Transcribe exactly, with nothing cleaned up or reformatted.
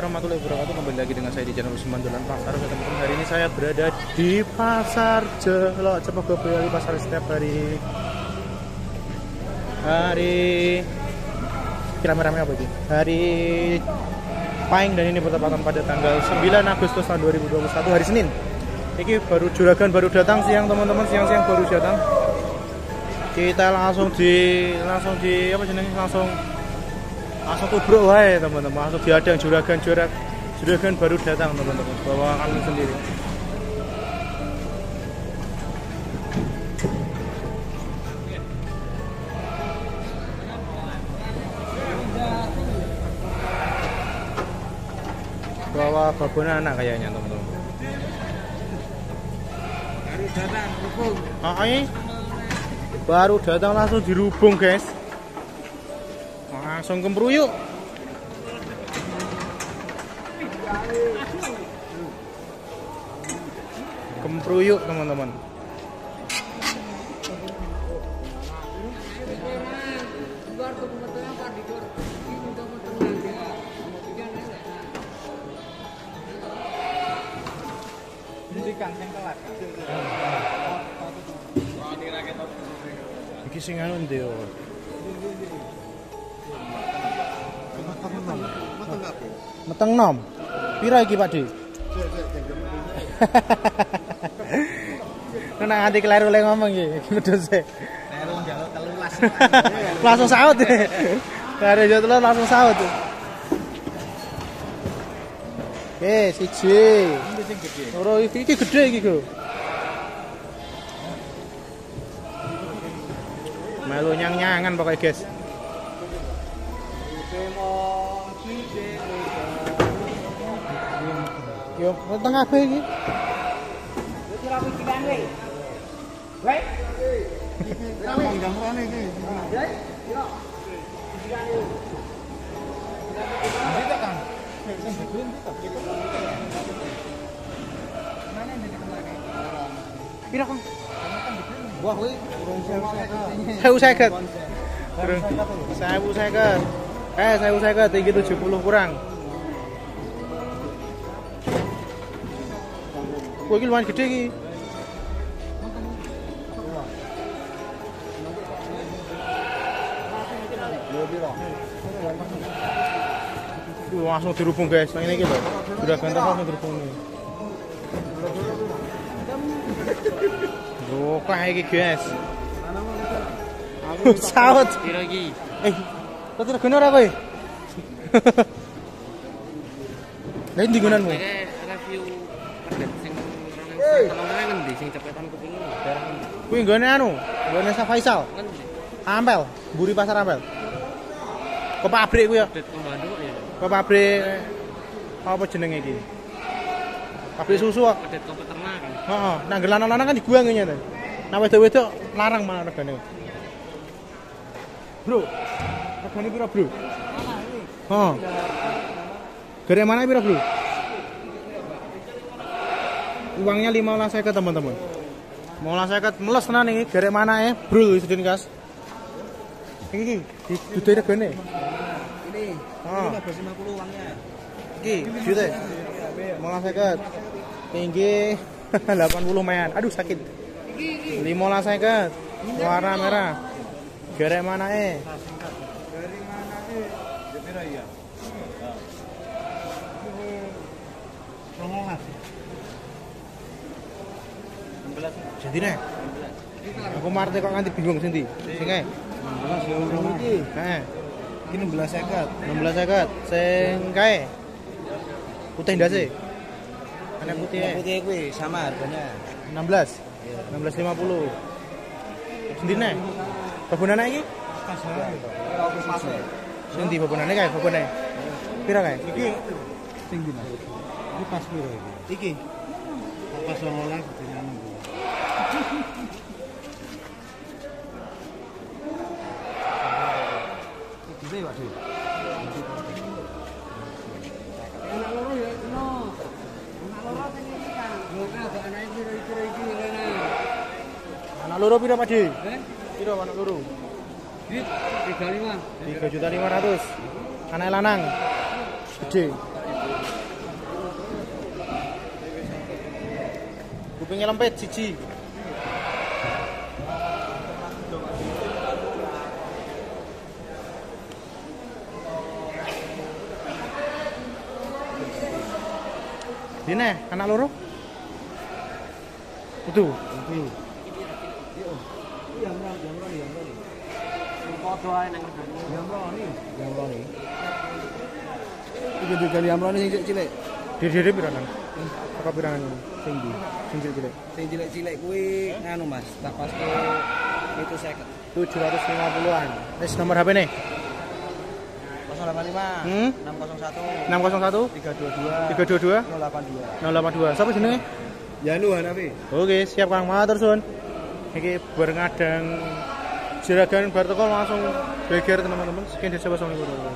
warahmatullahi wabarakatuh. Kembali lagi dengan saya di channel Usman Dolan Pasar. Teman-teman, hari ini saya berada di Pasar Jelok Cepego Boyolali, pasar setiap hari. Hari rame-rame apa ini? Hari Pahing, dan ini bertepatan pada tanggal sembilan Agustus tahun dua ribu dua puluh satu, hari Senin. Ini baru juragan baru datang siang teman-teman, siang-siang baru datang. Kita langsung di langsung di apa jenenge langsung langsung tubruk wae teman-teman, langsung diadang juragan jurak juragan baru datang teman-teman, bawa kami sendiri. Bawa babona anak kayaknya teman-teman. Baru datang rubung. Ah, ini baru datang langsung dirubung guys. Langsung kempruyuk. Kempruyuk teman-teman. Iki sing anu ndi yo. Meteng nom. Pira iki Pak Di? Nek nganti kleru le ngomong iki, medhose. Kleru njaluk telulas. Langsung saut. Kleru njaluk telulas langsung saut. Oke, siji. Ini sing gede. Loro iki iki gede iki, Go. Melu nyang-nyangan pokoknya guys. Yo, tengah kabeh iki. Kira aku cikan wae. Wae. Ngomong jamurane iki. Ya. Yo. Cikan iki. Bisa kan? Sing gede iki. Mana nek kemana? Pira, Kang? Wah, kuwi urung seribu seket. Terus seribu seket. Eh, seribu seket tinggi tujuh puluh kurang. Wah, ini lumayan gede iki. Duh, langsung dirubung guys. Yang ini gitu. Sudah ganteng langsung dirubung nih. Duh, kayak iki guys. Saut. Piro iki? Eh, kok tidak guna ora kowe? Lah ndi gunanmu? Review pedet sing orang ngendi sing cepetan kuping daerah ngendi? Kuwi nggone anu, nggone Sa Faisal. Ngendi? Ampel, mburi pasar Ampel. Ke pabrik kuwi ya. Pedet Komando ya. Ke pabrik apa jenenge iki? Pabrik susu kok. Pedet peternakan. Heeh, nang lanang-lanang kan diguang ngene. Nah wedok-wedok larang malah regane. Bro. Regane piro, Bro? Heeh. Gere mana piro, Bro? Uangnya lima belas seket teman-teman. lima belas seket meles tenan iki, gere mana e, Bro, sedin kas. Iki iki dudu regane. Ini. Heeh. lima belas lima puluh uangnya. Iki dudu. lima belas seket. Tinggi delapan puluh mayan. Aduh sakit. lima belas seket. Warna merah. Gere mana e? Dari mana sih? Jepira iya. Songolas. enam belas. Jadi nih. Aku marte kok nganti bingung sing ndi? Sing ae. enam belas ya urung iki. Heeh. Iki enam belas seket. enam belas seket. Sing kae. Putih ndase. Ana putih. Putih kuwi sama harganya. enam belas. enam belas lima puluh. Sendine. Babonane iki? Pas ya. Aku pas ya. Sing ndi babonane kae? Babonane. Pira kae? Iki sing dina. Iki pas piro iki? Iki. Pas songolas dengan Iki Pak Di. Enak loro ya, no. Enak loro sing iki kan. Lho kan anake piro-piro iki ngene. Anak loro pira, Pak Di? Eh? Piro anak loro? Dit tiga puluh lima. tiga juta lima ratus. Anak lanang. Gede. Kupingnya lempet siji. Dine, anak loro? Itu. Iki. Yo. Yang ora, yang ora, yang ora. Sing padha ae nang regane. Yang ora ni, yang ora ni. Iki juga yang ora ni sing cilik. Diri-diri piranan? Apa piranan ini? Sing ndi? Sing cilik. Sing cilik-cilik kuwi nganu Mas, tak paske itu seket. tujuh ratus lima puluhan. Wis nomor H P nih. nol delapan lima Hmm? enam nol satu enam nol satu tiga dua dua tiga dua dua nol delapan dua nol delapan dua. Siapa jenenge? Yanu Hanafi. Oke, siap Kang Matur Sun. Iki barengadang jeragan bar teko langsung beger teman-teman. Sekian desa